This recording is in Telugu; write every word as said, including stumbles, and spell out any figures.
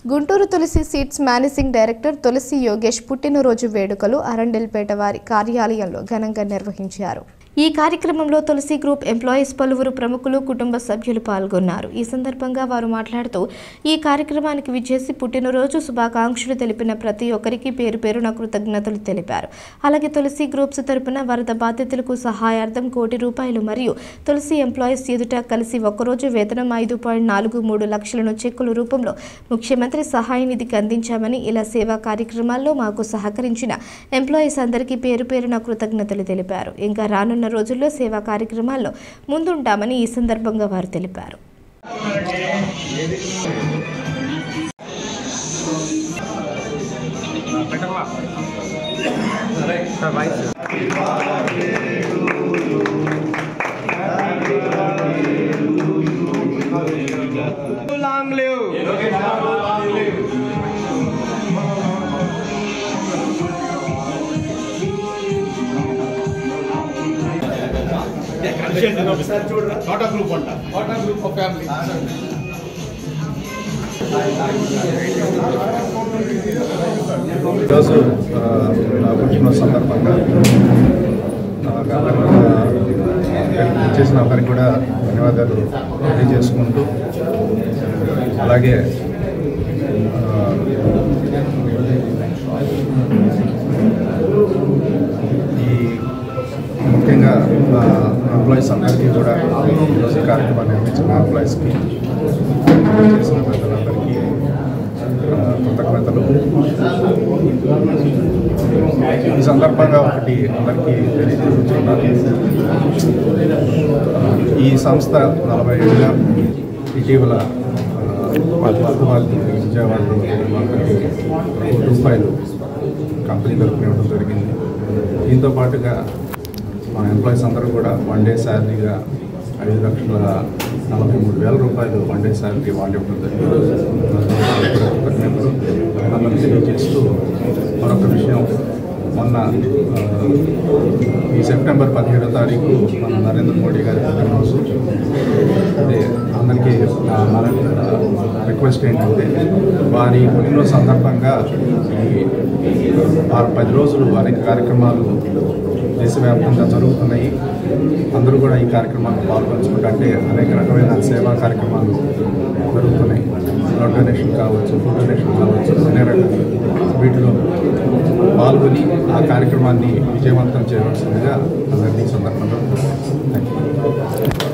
Guntur Tulasi seeds managing director Tulasi Yogesh పుట్టినరోజు వేడుకలు అరండల్పేట వారి కార్యాలయంలో ఘనంగా నిర్వహించారు. ఈ కార్యక్రమంలో తులసి గ్రూప్ ఎంప్లాయీస్ పలువురు ప్రముఖులు కుటుంబ సభ్యులు పాల్గొన్నారు. ఈ సందర్భంగా వారు మాట్లాడుతూ ఈ కార్యక్రమానికి విచ్చేసి పుట్టినరోజు శుభాకాంక్షలు తెలిపిన ప్రతి ఒక్కరికి పేరు పేరున కృతజ్ఞతలు తెలిపారు. అలాగే తులసి గ్రూప్స్ తరపున వరద బాధితులకు సహాయార్థం కోటి రూపాయలు మరియు తులసి ఎంప్లాయీస్ ఎదుట కలిసి ఒక్కరోజు వేతనం ఐదు పాయింట్ నాలుగు మూడు లక్షలను చెక్కుల రూపంలో ముఖ్యమంత్రి సహాయ నిధికి అందించామని, ఇలా సేవా కార్యక్రమాల్లో మాకు సహకరించిన ఎంప్లాయీస్ అందరికీ పేరు పేరున కృతజ్ఞతలు తెలిపారు. ఇంకా రానున్న రోజుల్లో సేవా కార్యక్రమాల్లో ముందుంటామని ఈ సందర్భంగా వారు తెలిపారు. ఈరోజు నా పుట్టినరోజు సందర్భంగా చేసిన అందరికి కూడా ధన్యవాదాలు తెలియజేసుకుంటూ, అలాగే ఈ ముఖ్యంగా ఎంప్లాయీస్ అందరికీ కూడా ఈరోజు కార్యక్రమాన్ని అందించిన ఎంప్లాయీస్కి చేసిన పెద్దలందరికీ కృతజ్ఞతలు. ఈ సందర్భంగా ఒకటి అందరికీ తెలియజేస్తున్నాను. ఈ సంస్థ నలభై ఏళ్ళుగా ఇటీవల విజయవాడలో అందరికీ కోటి రూపాయలు కంపెనీ తరపున ఇవ్వడం జరిగింది. దీంతో పాటుగా మా ఎంప్లాయీస్ అందరూ కూడా వన్ డే శాలరీగా ఐదు లక్షల నలభై మూడు వేల రూపాయలు వన్ డే శాలరీ వాళ్ళు ఇవ్వడం జరిగింది. అందరూ తెలియజేస్తూ మరొక విషయం, మొన్న ఈ సెప్టెంబర్ పదిహేడో తారీఖు మన నరేంద్ర మోడీ గారి పుట్టినరోజు. అదే అందరికీ మన రిక్వెస్ట్ ఏంటంటే, వారి పుట్టినరోజు సందర్భంగా ఈ పది రోజులు అనేక కార్యక్రమాలు దేశవ్యాప్తంగా జరుగుతున్నాయి. అందరూ కూడా ఈ కార్యక్రమాల్లో పాల్పంచుకుంటే అంటే అనేక రకమైన సేవా కార్యక్రమాలు జరుగుతున్నాయి. బ్లడ్ డొనేషన్ కావచ్చు, ఫుడ్ డొనేషన్ కావచ్చు, అనే రకాల వీటిలో పాల్గొని ఆ కార్యక్రమాన్ని విజయవంతం చేయవలసిందిగా అందరినీ సందర్భంగా థ్యాంక్ యూ.